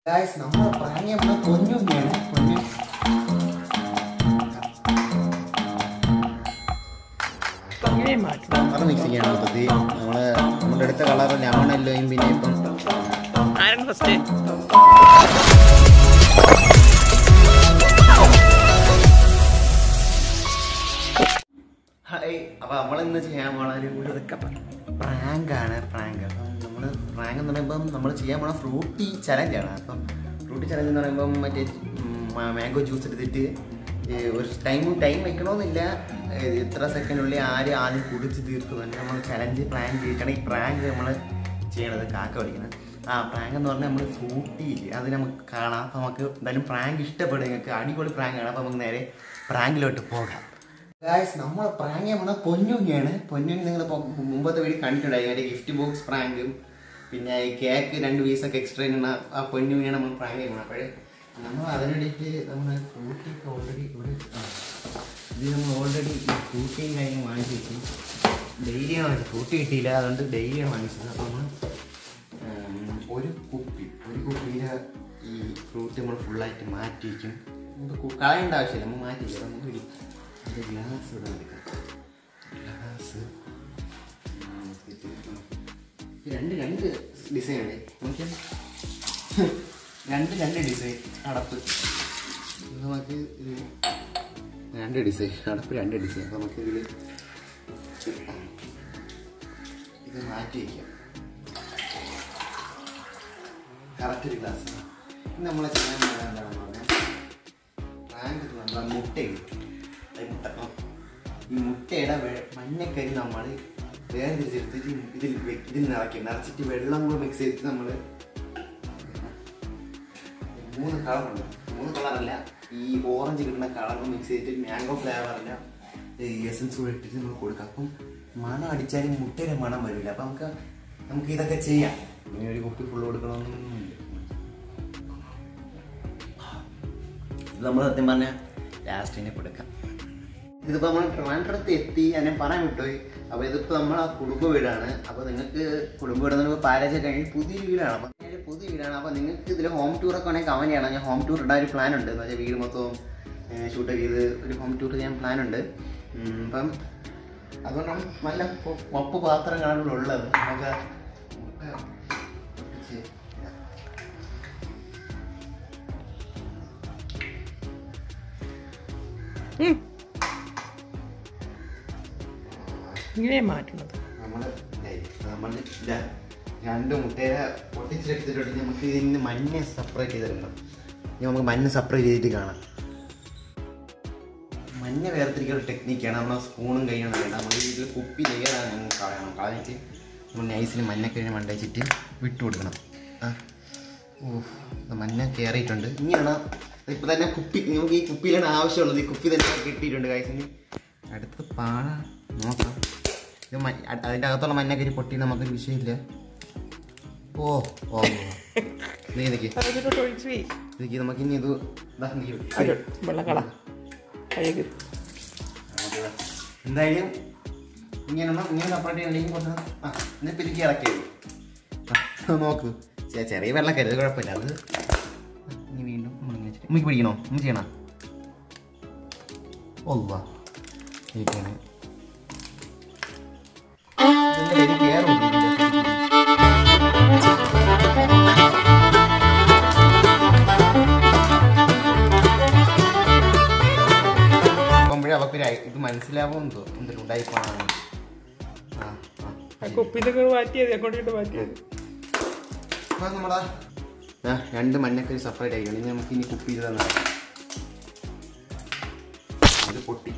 Guys, നമ്മൾ പ്രാണി നമ്മളെ പൊന്നുണ്ണിയാണ്. പൊന്നു കളർ മിക്സ് ചെയ്യണം. മൊത്തത്തിൽ നമ്മുടെ അടുത്ത കളർ ലെമണല്ലോ. പിന്നെ ഇപ്പം ഹായ്, അപ്പോൾ നമ്മളിന്ന് ചെയ്യാൻ പോണ ഒരു പ്രാങ്കാണ്. പ്രാങ്ക് നമ്മൾ പ്രാങ്ക് എന്ന് പറയുമ്പം നമ്മൾ ചെയ്യാൻ പോണ ഫ്രൂട്ടി ചലഞ്ചാണ്. അപ്പം ഫ്രൂട്ടി ചലഞ്ച് എന്ന് പറയുമ്പം മറ്റേ മാംഗോ ജ്യൂസ് എടുത്തിട്ട് ഒരു ടൈം വെക്കണമെന്നില്ല, എത്ര സെക്കൻഡിനുള്ളിൽ ആദ്യം കുടിച്ച് തീർക്കുന്നുണ്ട്. നമ്മൾ ചലഞ്ച് പ്ലാൻ ചെയ്തിട്ടാണ് ഈ പ്രാങ്ക് നമ്മൾ ചെയ്യണത്. കാക്ക പഠിക്കുന്നത് ആ പ്രാങ്ക് എന്ന് പറഞ്ഞാൽ നമ്മൾ ഫ്രൂട്ടി ഇല്ലേ, അത് നമുക്ക് കാണാം. അപ്പം നമുക്ക് എന്തായാലും പ്രാങ്ക് ഇഷ്ടപ്പെടും, നിങ്ങൾക്ക് അടിപൊളി പ്രാങ്കാണ്. അപ്പം നമുക്ക് നേരെ പ്രാങ്കിലോട്ട് പോകാം. ഗായ്സ്, നമ്മൾ പ്രാങ്ക് ചെയ്യുന്ന പൊന്നുണ്ണിയാണ്. പൊന്നുണ്ണി നിങ്ങൾ മുമ്പത്തെ വീഡിയോ കണ്ടിട്ടുണ്ടായി, അതിൻ്റെ ഗിഫ്റ്റ് ബോക്സ് പ്രാങ്കും പിന്നെ ഈ കേക്ക് 2 പീസൊക്കെ എക്സ്ട്രാ ചെയ്യുന്ന ആ പൊന്നുണ്ണിയാണ് നമ്മൾ പ്രാങ്ക് ചെയ്യുന്നത്. അപ്പോഴേ നമ്മൾ അതിനിടയ്ക്ക് നമ്മൾ ഫ്രൂട്ടിയൊക്കെ ഓൾറെഡി ഇവിടെ ഇത് നമ്മൾ ഓൾറെഡി ഈ ഫ്രൂട്ടിയും കാര്യങ്ങൾ വാങ്ങിച്ച് വെച്ചു. ഡെയിലിയാണ് വാങ്ങിച്ചത്, ഫ്രൂട്ടി കിട്ടിയില്ല, അതുകൊണ്ട് ഡെയിലിയാണ് വാങ്ങിച്ചത്. അപ്പോൾ നമ്മൾ ഒരു കുപ്പിയിൽ ഈ ഫ്രൂട്ട് നമ്മൾ ഫുള്ളായിട്ട് മാറ്റി വയ്ക്കും. നമുക്ക് കളയേണ്ട ആവശ്യമില്ല, നമ്മൾ മാറ്റി വയ്ക്കും. നമുക്ക് ഗ്ലാസ് ഇവിടെ എടുക്കാം. ഗ്ലാസ് രണ്ട് ഡിസൈൻ ഉണ്ട്. നമുക്ക് രണ്ട് ഡിസൈൻ അടപ്പ്. നമുക്ക് ഇത് 2 ഡിസൈൻ അടപ്പ്, 2 ഡിസൈൻ. അപ്പോൾ നമുക്ക് ഇതിൽ ഇത് മാറ്റി വയ്ക്കാം. കറക്റ്റ് ഒരു ഗ്ലാസ്. നമ്മളെ ചെയ്യാൻ എന്താണെന്ന് പറഞ്ഞാൽ പ്രാങ്ക് നമ്മൾ മുട്ടയിടും. ഈ മുട്ടയുടെ മഞ്ഞക്കരി നമ്മൾ വേർതിരിച്ചെടുത്തിട്ട് ഇതിൽ നിറച്ചിട്ട് വെള്ളം കൂടെ മിക്സ് ചെയ്തിട്ട് നമ്മൾ 3 കളറുണ്ട്. 3 കളറല്ല, ഈ ഓറഞ്ച് കിട്ടുന്ന കളർ മിക്സ് ചെയ്തിട്ട് മാംഗോ ഫ്ലേവറിൻ്റെ എസൻസ് കൂടെ ഇട്ടിട്ട് നമ്മൾ കൊടുക്കാം. അപ്പം മണം അടിച്ചാലും മുട്ടയുടെ മണം വരില്ല. അപ്പം നമുക്ക് ഇതൊക്കെ ചെയ്യാം. ഇനി ഒരു കുപ്പി ഫുള്ള് കൊടുക്കണമെന്നൊന്നുമില്ല. ഇത് നമ്മൾ സത്യം പറഞ്ഞാൽ ലാസ്റ്റിനെ കൊടുക്കാം. ഇതിപ്പോൾ നമ്മൾ ട്രിവാൻഡ്രത്ത് എത്തി, ഞാൻ പറയാൻ വിട്ടുപോയി. അപ്പോൾ ഇതിപ്പോൾ നമ്മൾ ആ കുടുംബ വീടാണ്. അപ്പോൾ നിങ്ങൾക്ക് കുടുംബ വീട് നമുക്ക് പാരേജ് കഴിഞ്ഞ് പുതിയ വീടാണ്. അപ്പം പുതിയ വീടാണ്. അപ്പോൾ നിങ്ങൾക്ക് ഇതിൽ ഹോം ടൂറൊക്കെ വേണമെങ്കിൽ കമൻറ്റ് ചെയ്യണം. ഞാൻ ഹോം ടൂർ ഇടാൻ ഒരു പ്ലാൻ ഉണ്ട്. എന്ന് വെച്ചാൽ വീട് മൊത്തവും ഷൂട്ടൊക്കെ ചെയ്ത് ഒരു ഹോം ടൂർ ചെയ്യാൻ പ്ലാനുണ്ട്. അപ്പം അതുകൊണ്ടാണ് നല്ല മപ്പ് പാത്രങ്ങളാണ് ഉള്ളത്. നമുക്ക് ഇങ്ങനെ മാറ്റുന്നത് നമ്മൾ 2 മുട്ടയെ പൊട്ടിച്ചെടുത്തിട്ടുണ്ട്. നമുക്ക് ഇതിന് മഞ്ഞ സെപ്പറേറ്റ് ചെയ്തിട്ടുണ്ട്. ഇനി നമുക്ക് മഞ്ഞ സെപ്പറേറ്റ് ചെയ്തിട്ട് കാണാം. മഞ്ഞ വേർതിരിക്കുന്ന ടെക്നിക്കാണ്. നമ്മൾ സ്പൂണും കൈയ്യാണ് വേണ്ട. നമ്മൾ ഇതിൽ കുപ്പി ലെയറാണ് ഞങ്ങൾ കളയണം. കളഞ്ഞിട്ട് നമ്മൾ നൈസിന് മഞ്ഞക്കഴിഞ്ഞ് മണ്ടച്ചിട്ട് വിട്ടു കൊടുക്കണം. മഞ്ഞ കയറിയിട്ടുണ്ട്. ഇനിയാണ് ഇപ്പം തന്നെ കുപ്പി, നമുക്ക് ഈ കുപ്പിയിലാണ് ആവശ്യമുള്ളത്. ഈ കുപ്പി തന്നെ കിട്ടിയിട്ടുണ്ട് കാഴ്ചന്. അടുത്ത് പാഴ നോക്കാം. ഇത് അതിൻ്റെ അകത്തുള്ള മഞ്ഞക്കരി പൊട്ടി നമുക്കൊരു വിഷയമില്ല. ഇതൊക്കെ നമുക്ക് ഇനി ഇത് എന്തായാലും ഇങ്ങനെ സെപ്പറേറ്റ് ചെയ്യണമെങ്കിൽ കുറച്ച് ഇനി പിരിക്കി ഇറക്കിയത് നോക്ക്. ചെറിയ വെള്ളക്കരുത്, കുഴപ്പമില്ല. അത് ഇനി വീണ്ടും നമുക്ക് പിടിക്കണോ? ഒന്ന് ചെയ്യണം. ഇരിക്കണേ അവർക്ക് ഇത് മനസ്സിലാവുമെന്ന് തോന്നുന്നു. എന്തൊരു ഉണ്ടായിപ്പോണാണ്. അപ്പം നമ്മുടെ 2 മഞ്ഞക്കരി സെപ്പറേറ്റ് ആയിരിക്കണം. ഇനി നമുക്ക് ഇനി കുപ്പി ചെയ്ത് തന്നെ ഇത് പൊട്ടി.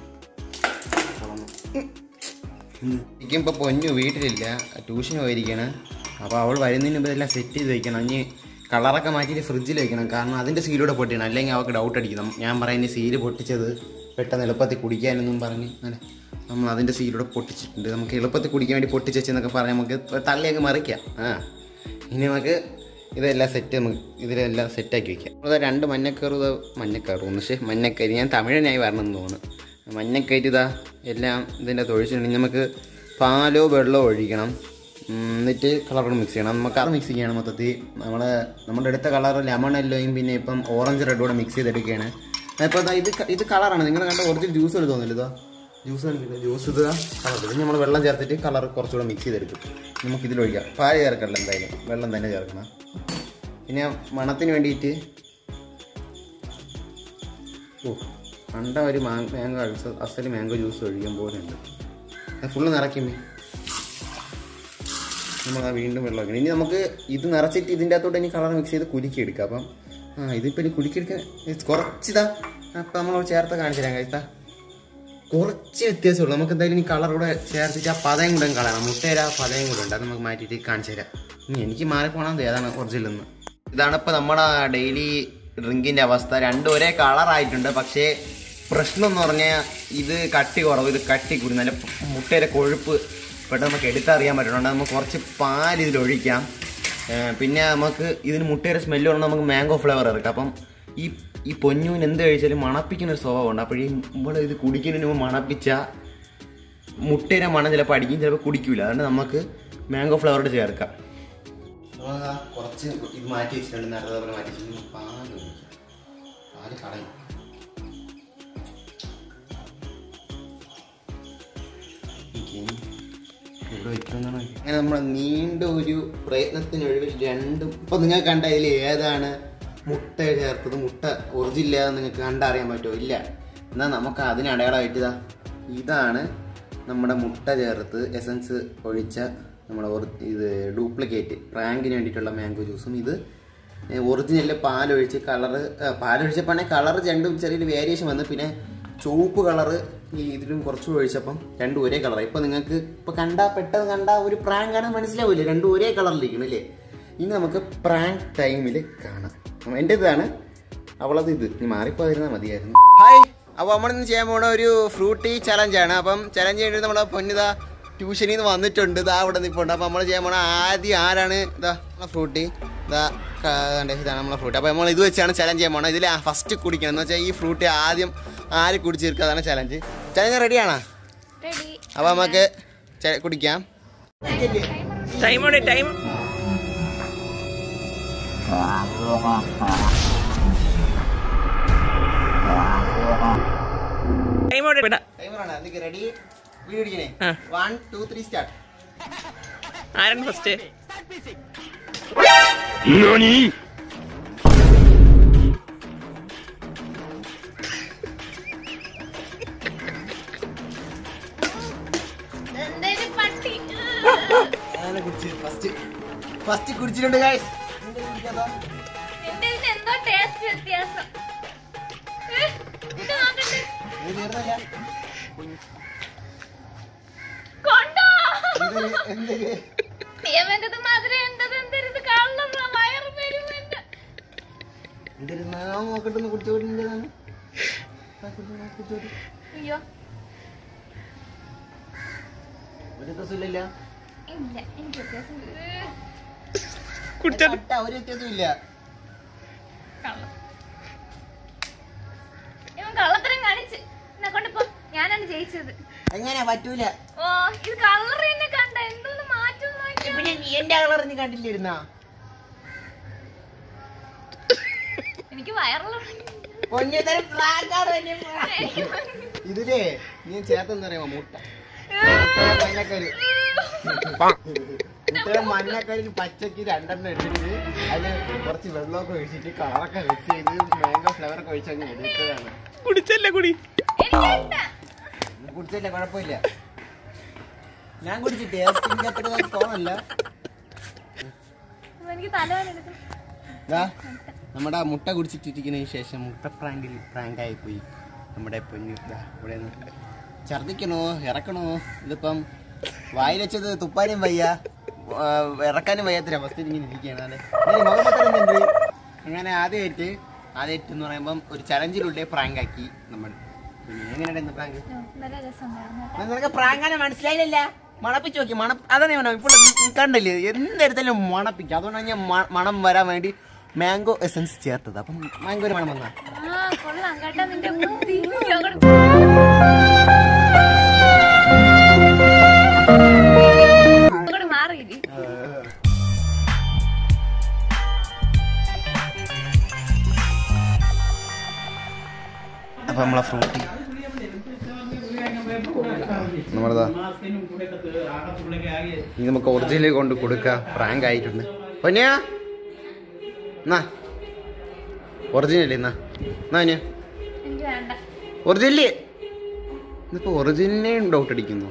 എനിക്കിപ്പോൾ പൊന്നു വീട്ടിലില്ല, ട്യൂഷന് പോയിരിക്കുകയാണ്. അപ്പോൾ അവൾ വരുന്നതിന് മുമ്പ് എല്ലാം സെറ്റ് ചെയ്ത് വയ്ക്കണം. ഇനി കളറൊക്കെ മാറ്റിയിട്ട് ഫ്രിഡ്ജിൽ വയ്ക്കണം. കാരണം അതിൻ്റെ സീലൂടെ പൊട്ടിയാണ്, അല്ലെങ്കിൽ അവൾക്ക് ഡൗട്ട് അടിക്കണം. ഞാൻ പറയുന്നത് സീല് പൊട്ടിച്ചത് പെട്ടെന്ന് എളുപ്പത്തിൽ കുടിക്കാനൊന്നും പറഞ്ഞ് നമ്മൾ അതിൻ്റെ സീലൂടെ പൊട്ടിച്ചിട്ടുണ്ട്. നമുക്ക് എളുപ്പത്തിൽ കുടിക്കാൻ വേണ്ടി പൊട്ടിച്ചെന്നൊക്കെ പറഞ്ഞ് നമുക്ക് തള്ളിയൊക്കെ മറിക്കാം. ഇനി നമുക്ക് ഇതെല്ലാം സെറ്റ്, നമുക്ക് ഇതിലെല്ലാം സെറ്റാക്കി വയ്ക്കാം. അപ്പോൾ 2 മഞ്ഞക്കറി ഞാൻ തമിഴനായി വരണമെന്ന് തോന്നുന്നു. മഞ്ഞക്കരി ഇതാ എല്ലാം ഇതിൻ്റെ തൊഴിച്ചിട്ടുണ്ടെങ്കിൽ നമുക്ക് പാലോ വെള്ളമോ ഒഴിക്കണം. എന്നിട്ട് കളറോട് മിക്സ് ചെയ്യണം. നമുക്ക് അത് മിക്സ് ചെയ്യണം മൊത്തത്തിൽ. നമ്മുടെ അടുത്ത കളർ ലെമൺ യെല്ലോയും പിന്നെ ഇപ്പം ഓറഞ്ച് റെഡും കൂടെ മിക്സ് ചെയ്തെടുക്കുകയാണ്. അപ്പോൾ ഇത് കളറാണ്. നിങ്ങൾ കണ്ട ഒറിജിനൽ ജ്യൂസ് എടുത്ത് തോന്നില്ല. ഇതാ ജ്യൂസ് ഇത് കളർ. ഇത് നമ്മൾ വെള്ളം ചേർത്തിട്ട് കളർ കുറച്ചുകൂടെ മിക്സ് ചെയ്തെടുക്കും. നമുക്ക് ഇതിലൊഴിക്കാം. പാല് ചേർക്കണ്ട, എന്തായാലും വെള്ളം തന്നെ ചേർക്കണം. പിന്നെ മണത്തിന് വേണ്ടിയിട്ട് കണ്ട ഒരു മാംഗോ അസല് മാംഗോ ജ്യൂസ് ഒഴിക്കാൻ പോലുണ്ട്. അത് ഫുള്ള് നിറയ്ക്കുമേ. നമ്മൾ വീണ്ടും വെള്ളം വയ്ക്കണം. ഇനി നമുക്ക് ഇത് നിറച്ചിട്ട് ഇതിൻ്റെ അകത്തോട്ട് ഇനി കളർ മിക്സ് ചെയ്ത് കുലുക്കിയെടുക്കാം. അപ്പം ഇതിപ്പോൾ ഇനി കുലുക്കിയെടുക്കാൻ കുറച്ചിതാ. അപ്പം നമ്മൾ ചേർത്ത് കാണിച്ചു തരാം. കഴിച്ചാൽ കുറച്ച് വ്യത്യാസമുള്ളൂ. നമുക്ക് എന്തായാലും ഈ കളർ കൂടെ ചേർത്തിട്ട് ആ പതയും കൂടെ കളയണം. മുട്ടയുടെ ആ പതയും കൂടെ ഉണ്ട്. അത് നമുക്ക് മാറ്റിയിട്ട് കാണിച്ചു തരാം. ഇനി എനിക്ക് മാറിപ്പോണത് ഏതാണ് ഒറിജിനലെന്ന്. ഇതാണ് ഇപ്പോൾ നമ്മുടെ ഡെയിലി ഡ്രിങ്കിൻ്റെ അവസ്ഥ. രണ്ടും ഒരേ കളറായിട്ടുണ്ട്. പക്ഷേ പ്രശ്നം എന്ന് പറഞ്ഞാൽ ഇത് കട്ടി കുറവ്, ഇത് കട്ടി കൂടി. നല്ല മുട്ടയുടെ കൊഴുപ്പ് പെട്ടെന്ന് നമുക്ക് എടുത്തറിയാൻ പറ്റുന്നുണ്ട്. നമുക്ക് കുറച്ച് പാൽ ഇതിലൊഴിക്കാം. പിന്നെ നമുക്ക് ഇതിന് മുട്ടയുടെ സ്മെല്ല് പറഞ്ഞാൽ നമുക്ക് മാംഗോ ഫ്ലേവർ ഇറക്കാം. അപ്പം ഈ പൊന്നൂന് എന്ത് കഴിച്ചാലും മണപ്പിക്കുന്നൊരു സ്വഭാവമുണ്ട്. അപ്പോൾ ഇവിടെ ഇത് കുടിക്കുന്നതിന് മുമ്പ് മണപ്പിച്ച മുട്ടയുടെ മണം ചിലപ്പോൾ അടിക്കും, ചിലപ്പോൾ കുടിക്കില്ല. അതുകൊണ്ട് നമുക്ക് മാംഗോ ഫ്ലേവറോട് ചേർക്കാം. കുറച്ച് ഇത് മാറ്റി വെച്ചിട്ടുണ്ട്. നേരത്തെ പോലെ മാറ്റി വെച്ചിട്ടുണ്ട്. പാല് കളയും. അങ്ങനെ നമ്മുടെ നീണ്ട ഒരു പ്രയത്നത്തിനൊഴിവിൽ രണ്ടും ഇപ്പൊ നിങ്ങൾ കണ്ട ഇതിൽ ഏതാണ് മുട്ട ചേർത്തത്, മുട്ട ഒറിജിനൽ നിങ്ങൾക്ക് കണ്ടറിയാൻ പറ്റുമോ? ഇല്ല. എന്നാൽ നമുക്ക് അതിന് അടയാളമായിട്ട് ഇതാണ് നമ്മുടെ മുട്ട ചേർത്ത് എസൻസ് ഒഴിച്ച നമ്മുടെ ഇത് ഡ്യൂപ്ലിക്കേറ്റ് പ്രാങ്കിന് വേണ്ടിയിട്ടുള്ള മാംഗോ ജ്യൂസും. ഇത് ഒറിജിനലിൽ പാലൊഴിച്ചപ്പോഴാണെങ്കിൽ കളർ രണ്ടും ചെറിയൊരു വേരിയേഷൻ വന്നു. പിന്നെ ചുവപ്പ് കളറ് ഇതിലും കുറച്ച് ഒഴിച്ചപ്പം രണ്ടും ഒരേ കളറാണ്. ഇപ്പം നിങ്ങൾക്ക് ഇപ്പം പെട്ടെന്ന് കണ്ട ഒരു പ്രാങ്കാണെന്ന് മനസ്സിലാവില്ലേ? രണ്ടും ഒരേ കളറിലിരിക്കണം അല്ലേ? ഇനി നമുക്ക് പ്രാങ്ക് ടൈമിൽ കാണാം. എൻ്റെ ഇതാണ്, അവളത് ഇത് ഇനി മാറിപ്പോയിരുന്നാൽ മതിയായിരുന്നു. ഹായ്, അപ്പോൾ നമ്മളിന്ന് ചെയ്യാൻ പോകുന്ന ഒരു ഫ്രൂട്ടി ചലഞ്ചാണ്. അപ്പം ചലഞ്ച് ചെയ്തിട്ട് നമ്മുടെ പൊന്നിതാ ട്യൂഷനിൽ നിന്ന് വന്നിട്ടുണ്ട്. ഇതാ അവിടെ നിൽപ്പുണ്ട്. അപ്പോൾ നമ്മൾ ചെയ്യാൻ പോണ ആദ്യം ആരാണ് ഇതാ ഫ്രൂട്ടി. ഇതാണ് നമ്മളെ ഫ്രൂട്ടി. അപ്പോൾ നമ്മൾ ഇത് വെച്ചാണ് ചലഞ്ച് ചെയ്യാൻ പോകണം. ഇതിൽ ഫസ്റ്റ് കുടിക്കണം എന്ന് വെച്ചാൽ ഈ ഫ്രൂട്ടി ആദ്യം ആര് കുടിച്ച് തീർക്കുക, അതാണ് ചലഞ്ച്. ചലഞ്ച് റെഡിയാണോ? അപ്പോൾ നമുക്ക് കുടിക്കാം. റെഡി? വീഡിയോ പിടിക്കണേ. 1 2 3 സ്റ്റാർട്ട്. ആരാണ് ഫസ്റ്റ്? ഫസ്റ്റ് കുടിച്ചിട്ടുണ്ട് ഗൈസ്. നോക്കട്ടെ കുടിച്ചോട്ടിൻ്റെതാണ്. ഒരു വ്യത്യാസമില്ല. ഒരു വ്യത്യാസമില്ല. കള്ളത്തരം കാണിച്ച് കൊണ്ടിപ്പോ ഞാനാണ് ജയിച്ചത്. എങ്ങനെയാ പറ്റൂല. ഓ ഇത് കളർ തന്നെ കണ്ട എന്തോന്ന് മാറ്റം. എന്റെ കളർ നീ കണ്ടില്ലിരുന്നാ? എനിക്ക് വയറുള്ള ഇതിലേ നീ ചേർത്തെന്ന് പറയുമ്പോ മുട്ട മഞ്ഞക്കരി മഞ്ഞക്കരി പച്ചക്ക് 2 എണ്ണം എടുത്തിട്ട് അതില് കുറച്ച് വെള്ളമൊക്കെ ഒഴിച്ചിട്ട് കളറൊക്കെ മിക്സ് ചെയ്ത് മാംഗോ ഫ്ലേവറൊക്കെ ഒഴിച്ചങ്ങ് എടുത്തതാണ്. കുടിച്ചല്ലേ കുഴപ്പമില്ല. ഞാൻ കുടിച്ചിട്ട് ടേസ്റ്റിന്റെ അത്ര തോന്നല്ല. നമ്മുടെ മുട്ട കുടിച്ചിട്ടിരിക്കുന്നതിന് ശേഷം മുട്ട പ്രാങ്കായി പോയി നമ്മുടെ പൊന്നു. ഇവിടെ ഛർദിക്കണോ ഇറക്കണോ? ഇതിപ്പം വായിൽ വെച്ചത് തുപ്പാനും വയ്യ, ഇറക്കാനും വയ്യാത്തൊരവസ്ഥ ഇങ്ങനെ ഇരിക്കുകയാണ്. മുഖമൊക്കെ അങ്ങനെ ആദ്യമായിട്ട് എന്ന് പറയുമ്പം ഒരു ചലഞ്ചിലൂടെ പ്രാങ്കാക്കി നമ്മൾ. എങ്ങനെയുണ്ട് പ്രാങ്ക്? നിനക്ക് പ്രാങ്കാനെ മനസ്സിലായില്ല? മണപ്പിച്ച് നോക്കി. അതാണ് ഞാൻ ഇപ്പോൾ കണ്ടില്ലേ എന്തെടുത്താലും മണപ്പിക്കും. അതുകൊണ്ടാണ് ഞാൻ മണം വരാൻ വേണ്ടി മാംഗോ എസൻസ് ചേർത്തത്. അപ്പം മാംഗോ ഒരു മണം വന്നാ അപ്പം നമ്മളെ ഫ്രൂട്ടി നമ്മളതാ ഇനി നമുക്ക് ഒറിജിനൽ കൊണ്ട് കൊടുക്കാം. പ്രാങ്ക് ആയിട്ടുണ്ട്. പൊന്നിയാ എന്നാ ഒറിജിനല്ലേ എന്നാ എന്നാ എനിക്ക് വേണ്ട. ഒറിജിനല് ഇതിപ്പോ ഒറിജിനലിനെ ഡൗട്ട് അടിക്കുന്നു.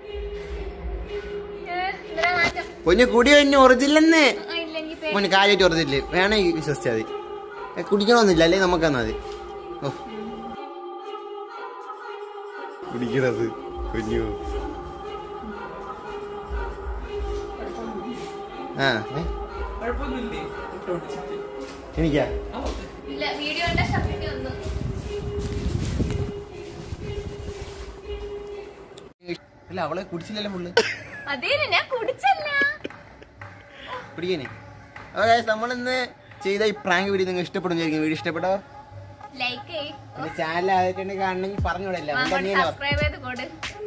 എന്തിനാ മാറ്റം? പൊന്നു കുടി തന്നെ ഒറിജിനലെന്ന് ഇല്ലെങ്കിൽ പൊന്നു കാര്യമായിട്ട് ഒറിജിനല് വേണേ വിശ്വസിച്ചാൽ മതി. കുടിക്കണമെന്നില്ല അല്ലേ നമുക്ക് തന്നാ മതി. ഓ കുടിക്കണത് കുഞ്ഞു ആ എനിക്കാ ഇല്ല. വീഡിയോ കണ്ട ശബ്ദത്തിൽ ഒന്നും അല്ല അവളെ കുടിച്ചില്ലല്ലോ ഫുള്ള്. അതേ ഞാൻ കുടിച്ചല്ല. കുടിക്കാനേ അപ്പൊ നമ്മളിന്ന് ചെയ്ത ഈ പ്രാങ്ക് വീഡിയോ നിങ്ങൾ ഇഷ്ടപ്പെടുന്നതായിരിക്കും. വീഡിയോ ഇഷ്ടപ്പെട്ടോ ലൈക്ക് ചെയ്യ്. എന്റെ ചാനൽ ആദ്യമായിട്ട് കാണണമെങ്കിൽ പറഞ്ഞോടല്ല സബ്സ്ക്രൈബ് ചെയ്ത് കൊടു.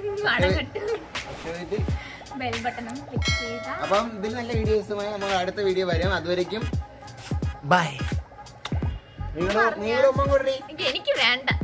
ബെൽ ബട്ടണും ക്ലിക്ക് ചെയ്താ. അപ്പം ഇതിൽ നല്ല വീഡിയോസുമായി നമ്മൾ അടുത്ത വീഡിയോ വരും. അതുവരേക്കും ബൈ. നിങ്ങളുടെ ഉമ്മ കൂടി എനിക്ക് വേണ്ട.